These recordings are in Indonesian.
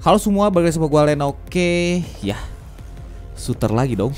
Halo semua, balik sama gua Len. Oke, ya, shooter lagi dong.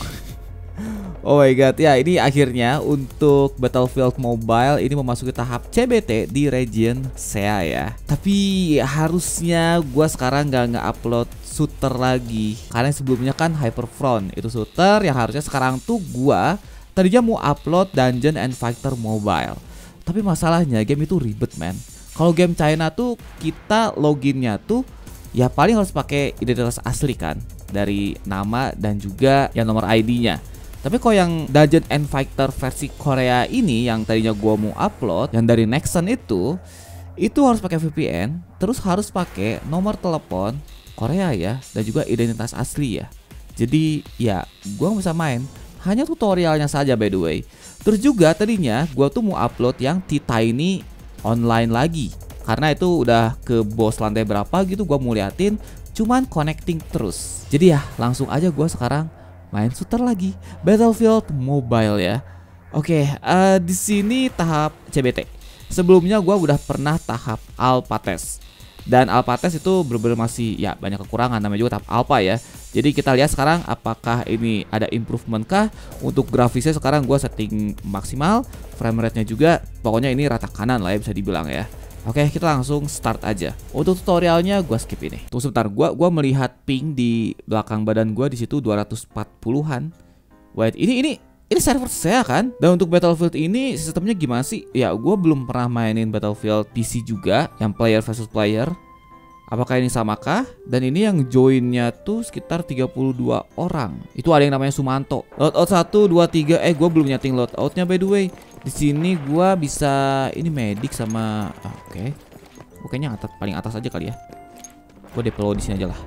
Oh my god, ya ini akhirnya untuk Battlefield Mobile ini memasuki tahap CBT di region SEA ya. Tapi harusnya gua sekarang nggak upload shooter lagi, karena sebelumnya kan Hyperfront itu shooter yang harusnya sekarang tuh gua tadinya mau upload Dungeon and Fighter Mobile. Tapi masalahnya game itu ribet man. Kalau game China tuh kita loginnya tuh ya paling harus pakai identitas asli kan, dari nama dan juga yang nomor ID-nya. Tapi kalau yang Dungeon and Fighter versi Korea ini yang tadinya gua mau upload yang dari Nexon itu harus pakai VPN, terus harus pakai nomor telepon Korea ya, dan juga identitas asli ya. Jadi ya gua nggak bisa main, hanya tutorialnya saja by the way. Terus juga tadinya gua tuh mau upload yang T-Tiny online lagi, karena itu udah ke boss lantai berapa gitu gua mau liatin, cuman connecting terus. Jadi ya langsung aja gua sekarang main shooter lagi, Battlefield Mobile ya. Oke, di sini tahap CBT. Sebelumnya gua udah pernah tahap alpha test. Dan alpha test itu bener-bener masih ya banyak kekurangan, namanya juga tahap alpha ya. Jadi kita lihat sekarang apakah ini ada improvement kah. Untuk grafisnya sekarang gua setting maksimal, frame rate-nya juga pokoknya ini rata kanan lah ya bisa dibilang ya. Oke, kita langsung start aja. Untuk tutorialnya gua skip ini. Tunggu sebentar, gua melihat ping di belakang badan gua di situ 240-an. Wait, ini server saya kan? Dan untuk Battlefield ini sistemnya gimana sih? Ya, gua belum pernah mainin Battlefield PC juga yang player versus player. Apakah ini samakah? Dan ini yang joinnya tuh sekitar 32 orang. Itu ada yang namanya Sumanto. Loadout 1, 2, 3. Gua belum nyeting loadoutnya by the way. Di sini gua bisa ini medik sama oke. Gua kayaknya paling atas aja kali ya. Gua deploy di sini aja lah.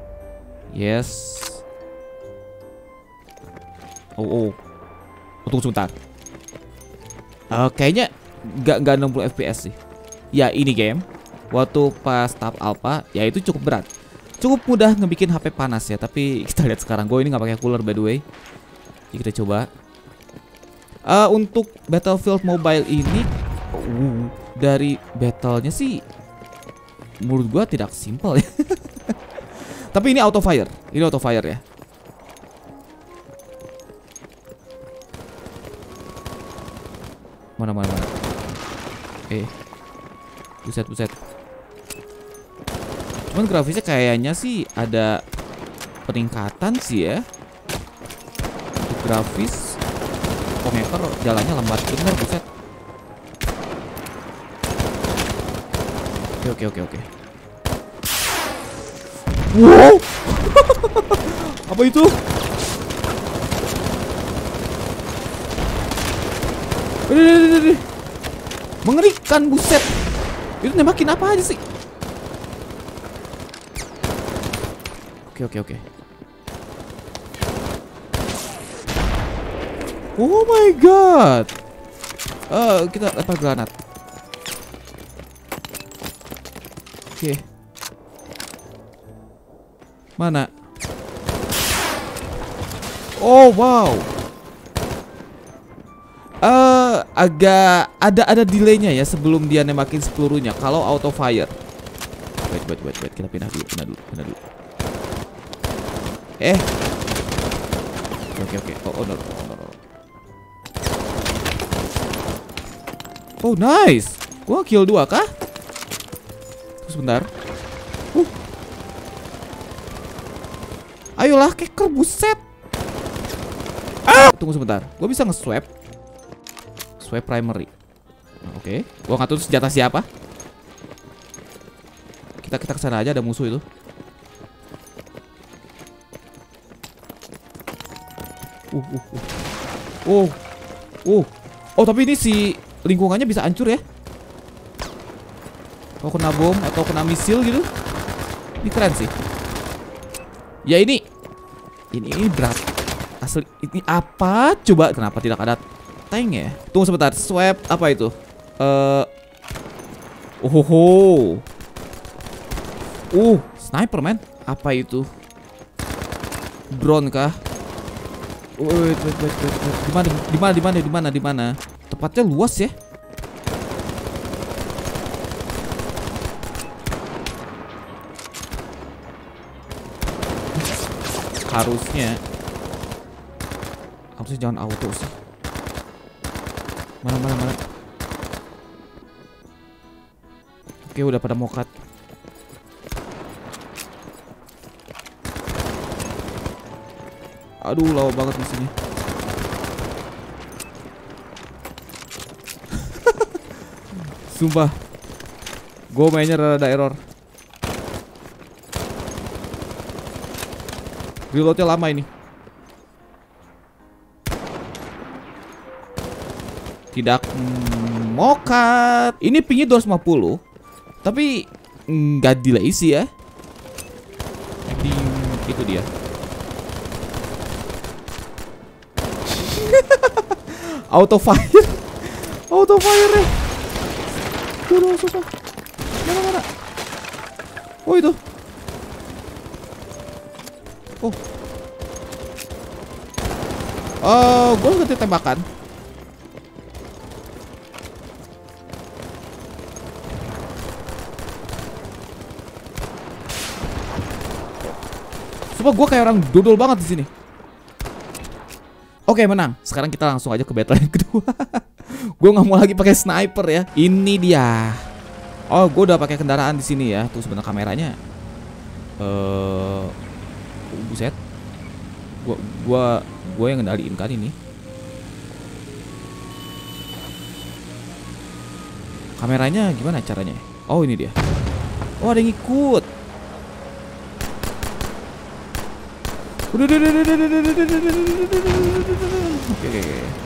Yes. Oh. Tunggu sebentar. Kayaknya nggak 60 FPS sih. Ya ini game waktu pas tahap alpha ya itu cukup berat. Cukup mudah ngebikin HP panas ya, tapi kita lihat sekarang. Gue ini nggak pakai cooler by the way. Jadi kita coba. Untuk Battlefield Mobile ini dari battlenya sih menurut gua tidak simple ya. Tapi ini auto fire. Ini auto fire ya. Mana. Buset. Cuman grafisnya kayaknya sih ada peningkatan sih ya. Untuk grafis Komeper jalannya lambat bener, buset. Oke. Wow. Apa itu? Mengerikan, buset. Itu nembakin apa aja sih? Oke. Oh my god. Kita lempar granat. Oke. Mana? Oh wow. Agak ada delaynya ya sebelum dia nembakin pelurunya kalau auto fire. Wait. Kita pindah dulu. Oke. Oh no. Oh nice. Gua kill 2 kah? Terus sebentar. Ayolah keker, buset. Tunggu sebentar. Gua bisa nge-swap. Swap primary. Oke. Gua nggak tahu senjata siapa. Kita kesana aja, ada musuh itu. Oh tapi ini si lingkungannya bisa hancur ya. Kalau kena bom atau kena misil gitu. Ini keren sih. Ya ini berat. Asli ini apa? Coba kenapa tidak ada tank ya? Tunggu sebentar. Swap apa itu? Sniper man. Apa itu? Drone kah? Wait. Di mana? Tempatnya luas ya. Harusnya jangan auto sih. Mana. Oke, udah pada mokat. Aduh, lama banget di sini. Sumpah, gue mainnya rada error. Reloadnya lama ini. Tidak mokat. Ini pingnya 250, tapi nggak delay sih ya. Itu dia. Auto fire ya. Tuh, susah. Mana? Oh, itu. Gue ganti tembakan. Sumpah gue kayak orang dodol banget di sini. Oke, menang. Sekarang kita langsung aja ke battle yang kedua. Gue nggak mau lagi pakai sniper ya. Ini dia. Oh, gue udah pakai kendaraan di sini ya. Tuh sebenarnya kameranya. Buset. Gue yang ngendaliin kan ini. Kameranya gimana caranya? Oh, ini dia. Oh, ada yang ikut. Oke.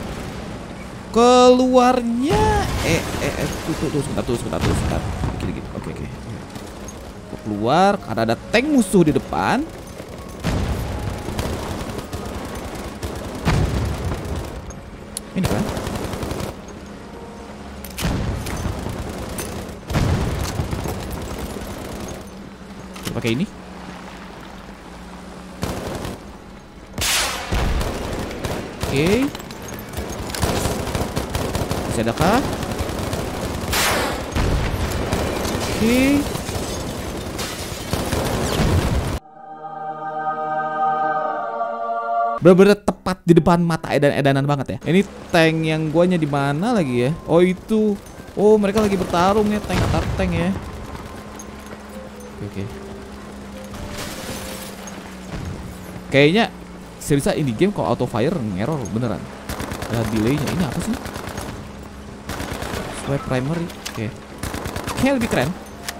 Keluarnya tuh sebentar. Gini. Oke. Keluar karena ada tank musuh di depan. Ini kan? Kita pakai ini. Oke. Masih adakah? Oke. Bener-bener tepat di depan mata edan-edanan banget ya. Ini tank yang guanya di mana lagi ya? Oh, itu. Oh, mereka lagi bertarung ya, tank antar tank ya. Oke. Kayaknya seriusan ini game kalau auto fire ngeror beneran. Ada delaynya. Ini apa sih? Swipe primary. Oke. Kayaknya lebih keren.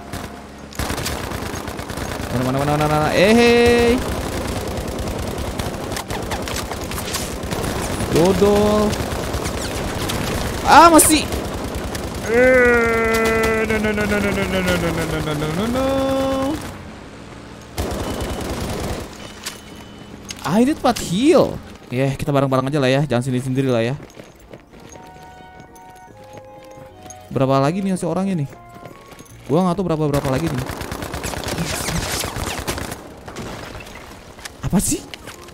Mana. Hey. Dodol. Masih. No. Ini tempat heal. Kita bareng-bareng aja lah ya. Jangan sendiri-sendiri lah ya. Berapa lagi nih seorangnya nih? Gua nggak tahu berapa lagi nih. Apa sih?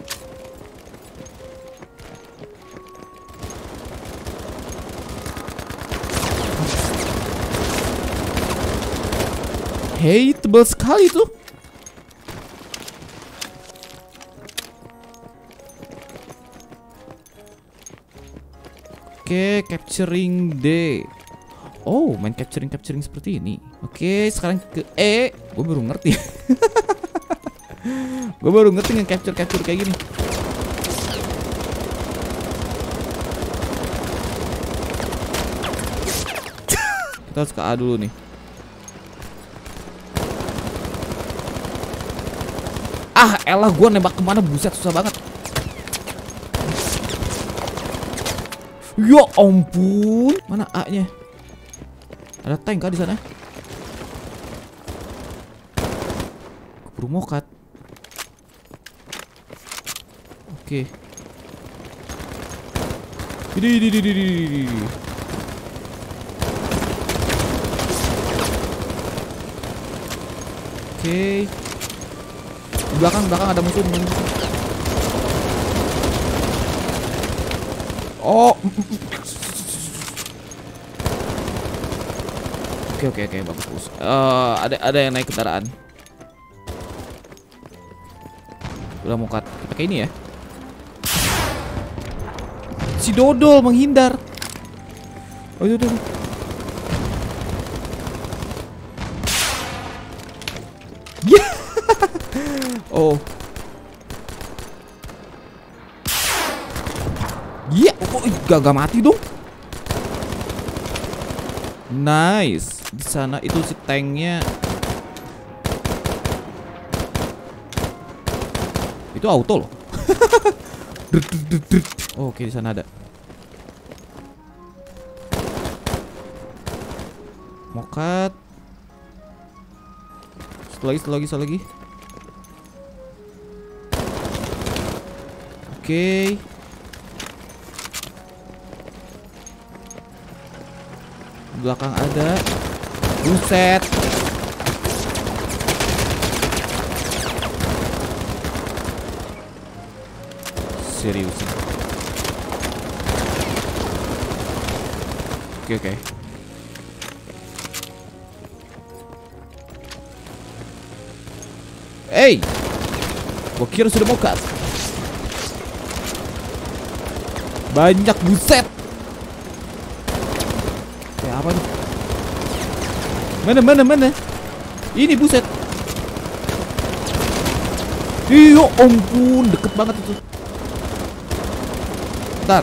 Hey, tebal sekali tuh. Oke, capturing D. Oh, main capturing seperti ini. Oke, sekarang ke E. Gue baru ngerti. Gue baru ngerti nge-capture kayak gini. Kita harus ke A dulu nih. Elah, gue nembak kemana, buset, susah banget. Ya ampun, mana A-nya? Ada tank kah di sana? Keburu mokat. Oke. Di. Oke. Di belakang ada musuh. Oh. Oke, bagus. Ada yang naik kendaraan. Udah mau cut. Kita pakai ini ya. Si dodol menghindar. Oh itu. Ya. Oh. Iya, gak mati dong. Nice. Di sana itu si tanknya. Itu auto loh. Oke, di sana ada. Mokat. Satu lagi. Oke. Belakang ada. Buset. Serius. Oke. Hey, gua kira sudah mau cut. Banyak, buset. Kayak apa nih? Mana? Ini buset. Iya, ampun, deket banget itu. Bentar.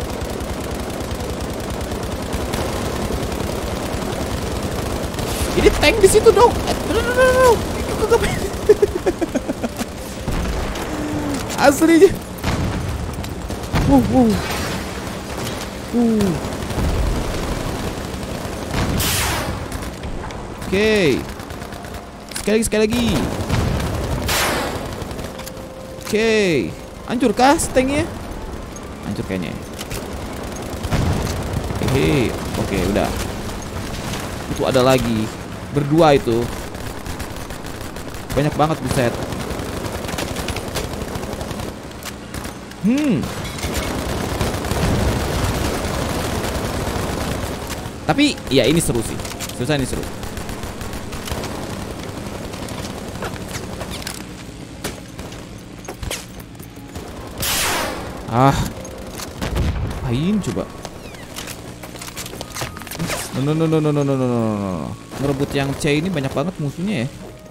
Ini tank di situ dong. No. Aslinya. Oke. Sekali lagi. Oke. Hancur kah tanknya? Hancur kayaknya. Oke, udah. Itu ada lagi. Berdua itu. Banyak banget, buset. Tapi ya ini seru sih. Susah, ini seru. Apain coba? No. Ngerebut yang C ini banyak banget musuhnya ya.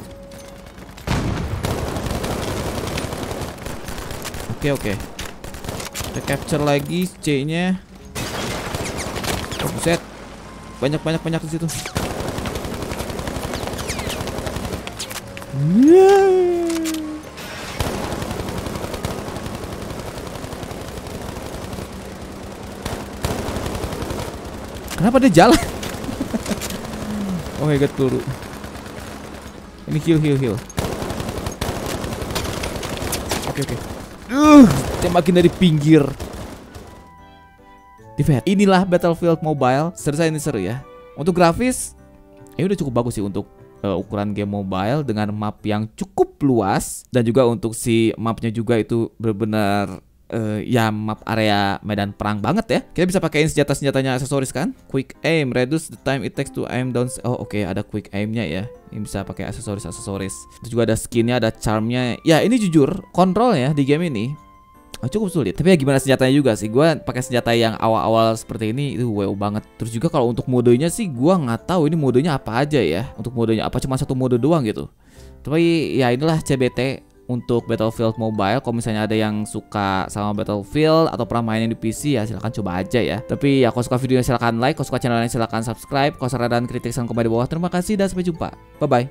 Oke. Kita capture lagi C-nya. Oh, buset. Banyak di situ. Kenapa dia jalan? Oh my god, peluru. Ini heal. Oke. Tembakin dari pinggir. Defeat. Inilah Battlefield Mobile. Ini seru ya. Untuk grafis, ini udah cukup bagus sih untuk ukuran game mobile dengan map yang cukup luas, dan juga untuk si mapnya juga itu benar-benar ya map area medan perang banget ya. Kita bisa pakein senjatanya aksesoris kan. Quick aim, reduce the time it takes to aim down. Oh oke, ada quick aimnya ya. Ini bisa pakai aksesoris. Terus juga ada skinnya, ada charmnya. Ya ini jujur kontrolnya di game ini cukup sulit. Tapi ya gimana senjatanya juga sih. Gue pakai senjata yang awal-awal seperti ini itu wow banget. Terus juga kalau untuk modenya sih gue nggak tahu ini modenya apa aja ya. Untuk modenya apa cuma satu mode doang gitu. Tapi ya inilah CBT untuk Battlefield Mobile. Kalau misalnya ada yang suka sama Battlefield atau pernah main yang di PC ya silahkan coba aja ya. Tapi ya kalau suka videonya silahkan like, kalau suka channelnya silahkan subscribe. Kalau saran dan kritik saran komen di bawah. Terima kasih dan sampai jumpa. Bye bye.